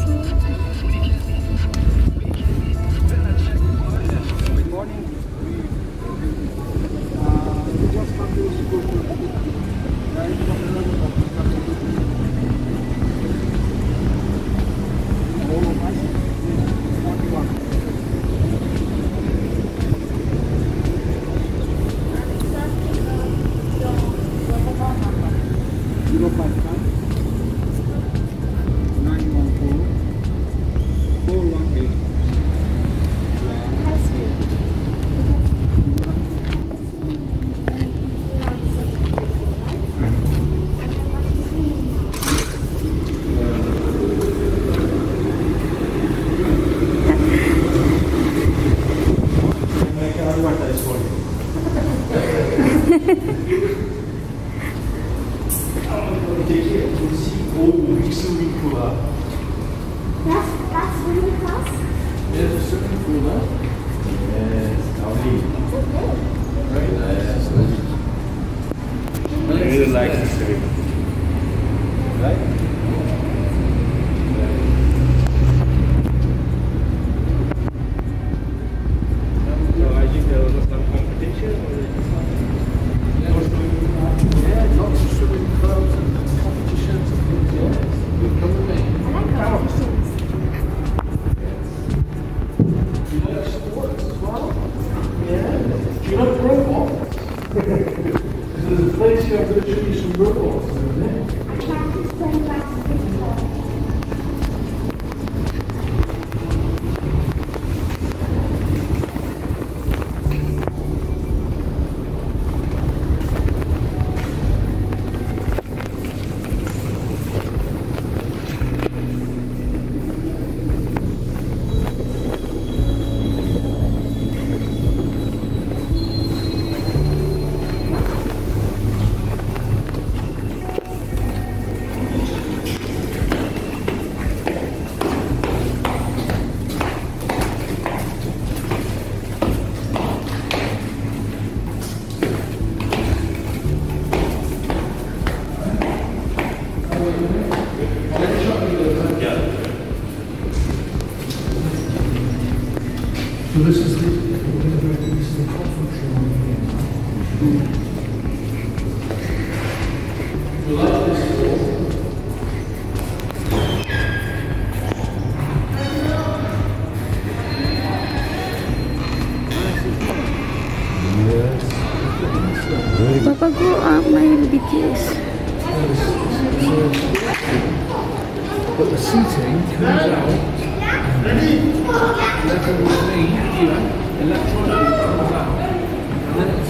That's really fast. There's a swimming pool now. Yes, lovely. Very nice. I really like this trip. Right? So I think there was some competition or yeah, lots of swimming clubs and competitions and things. Yes. You come with me. I like competitions. You like sports as well? Yeah. Do you like robots? There's a place here I'm going to show you some robots, isn't it? I can't explain that to people. So this is the conference room here. You like this floor? Papa ko may BTS. But the seating comes out. Level with me here, electronically comes out. And then it's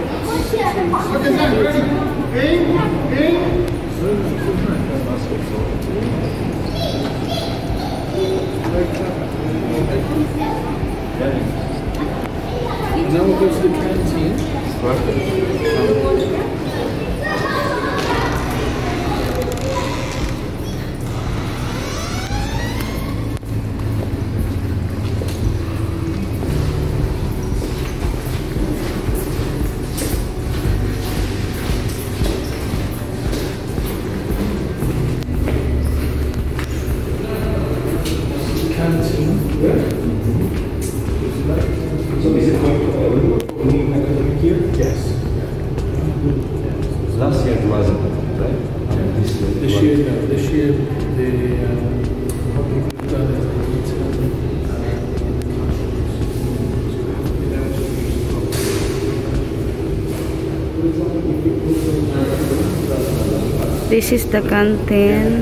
and now we'll go to the canteen. So is it going to new academic year? Yes. Last year it wasn't, right? This year No. This year the what people have done is This is the canteen.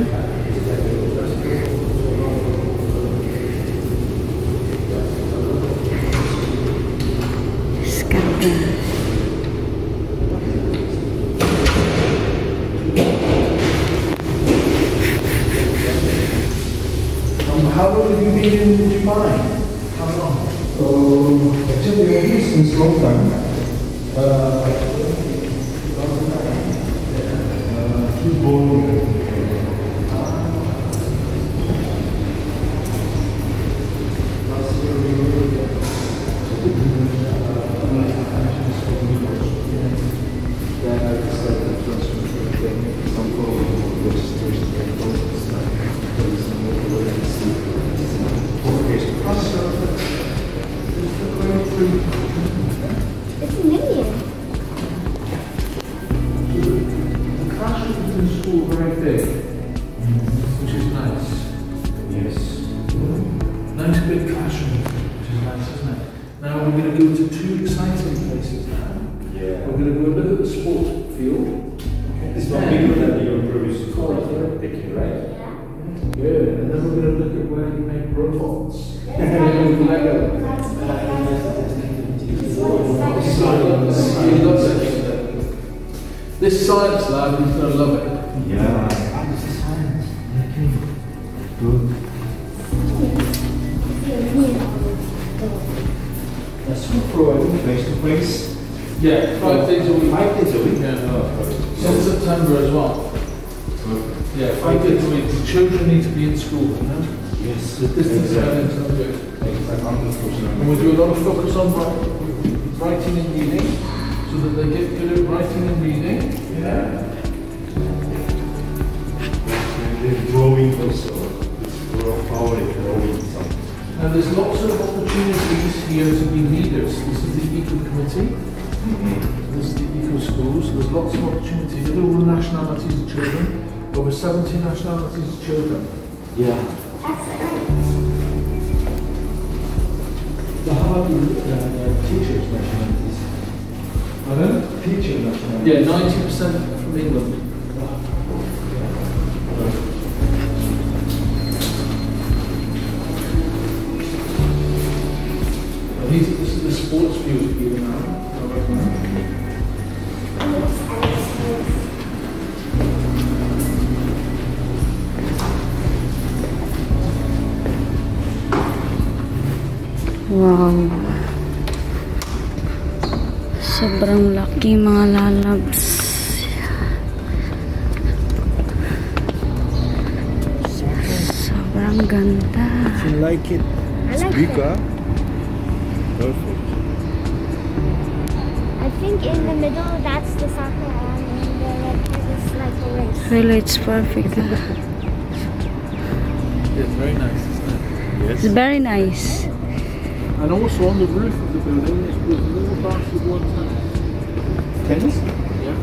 How long have you been in Dubai? How long? actually we are here since long time. nice big classroom, which is nice, isn't it? Now we're going to go to two exciting places now. Yeah. We're going to go look at the sports field. It's not bigger than your previous picking, right? Good. And then we're going to look at where you make robots. With Lego. This science lab, he's going to love it. Yeah. This is science. Good. That's good providing face to face. Yeah, 5 days a week. 5 days a week? Yeah. Since September as well. Perfect. Yeah, 5 days a week. The children need to be in school, you know? Yes. The distance learning is not good. And we do a lot of focus on writing and reading, so that they get good at writing and reading. Yeah. And then drawing also. It's power in drawing something. Now there's lots of opportunities here to be leaders. This is the Eco Committee. This is the Eco Schools. There's lots of opportunities. Look at all the nationalities of children. Over 70 nationalities of children. Yeah. So how about the teachers' nationalities? Pardon? Teacher nationalities? Yeah, 90% from England. This is the sports field here now. Wow. Sobrang laki mga lalabs. Sobrang ganda. You like it? I like Bigger? it. Perfect. I think in the middle, that's the soccer arm, and the red part is like a race. Really, it's perfect. It's very nice, isn't it? It's very nice. And also on the roof of the building, there's a little basketball tennis. Tennis? Yeah.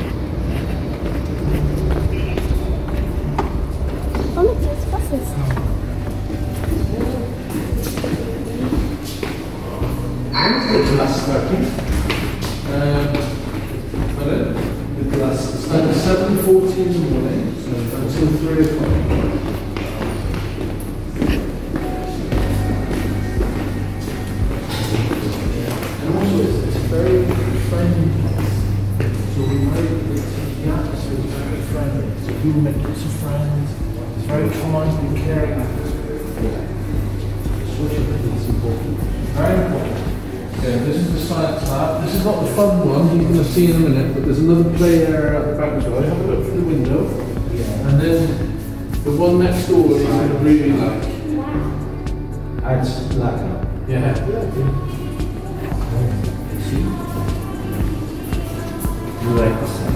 Oh, look, there's buses. The class starting? Pardon? The class At 7:40 in the morning until 3 o'clock. And also it's very friendly. So we make the atmosphere is very friendly. So people make lots of friends. It's very kind and caring. Social living is important. Very important. Yeah, this is the science lab. This is not the fun one you're going to see in a minute, but there's another play area at the back as well. Have a look through the window. Yeah. And then the one next door is going to really like. It's black now. Yeah. See? You like the sound?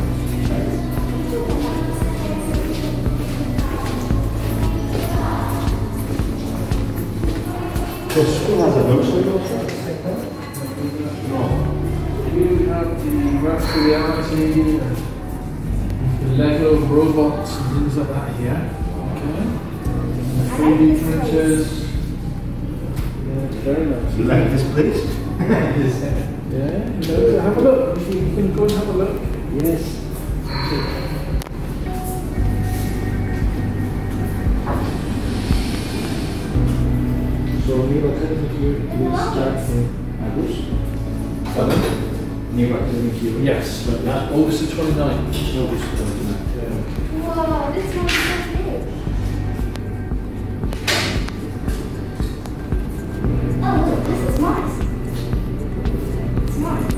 The school has a nursery also? No. You have the virtual reality, the Lego robots and things like that here. Okay. The 3D printers. Yeah, it's very nice. You like this place? Yeah, you know, have a look. You can go and have a look. Yes. So new academic year will start in August? Pardon? New academic year? Yes, but that August the 29th. August 29th. Yeah. Whoa, this one's so big. Oh, look, this is Mars. It's Mars.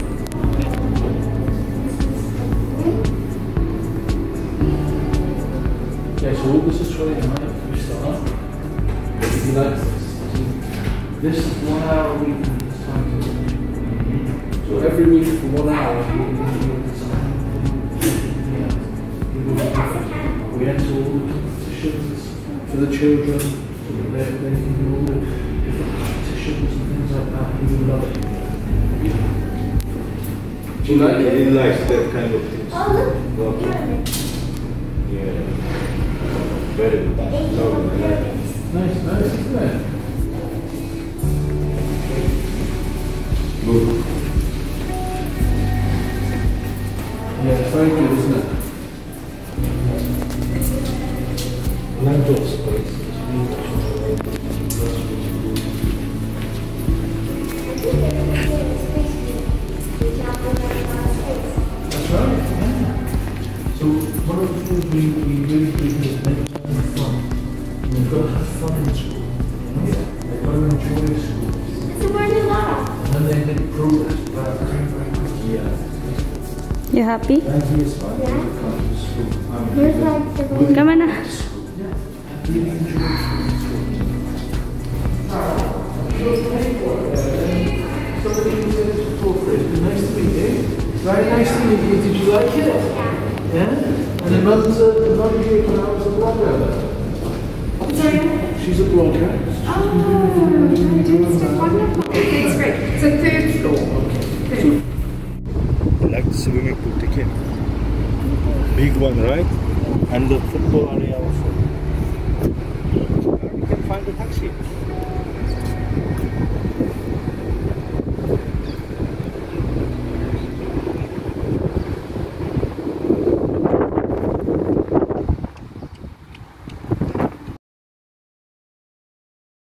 Yeah, so August the 29th we start. If you like this is 1 hour a week in this time. So every week for 1 hour we do design. We enter all the competitions for the children, so that they can do all the different competitions and things like that. We love it. Do you like it? He likes that kind of things. Oh, look. Okay. Pyramids. Yeah. Very good. The age of Lovely. pyramids. Nice, isn't it? You've got to have fun in school. They've got to enjoy school. So where do you go? And then they make progress very, very quickly. Yeah. You happy? And here's why they come to school. Here's like the way. Come on. Yeah. Really enjoy school. Somebody who said it's for free. Nice to meet you. Very nice to meet you. Did you like it? Yeah? And the mother here when I was a blogger. She's a blogger. It's great. It's a third floor. I like the swimming pool ticket. Big one, right? And the football area also. You can find a taxi.